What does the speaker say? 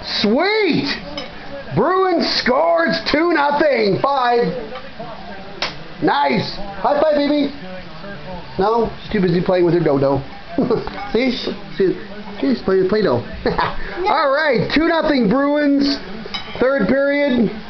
Sweet! Bruins scores 2-0. 5. Nice. High five, baby. No, she's too busy playing with her dodo. See? She's playing Play-Doh. All right, 2-0 Bruins. Third period.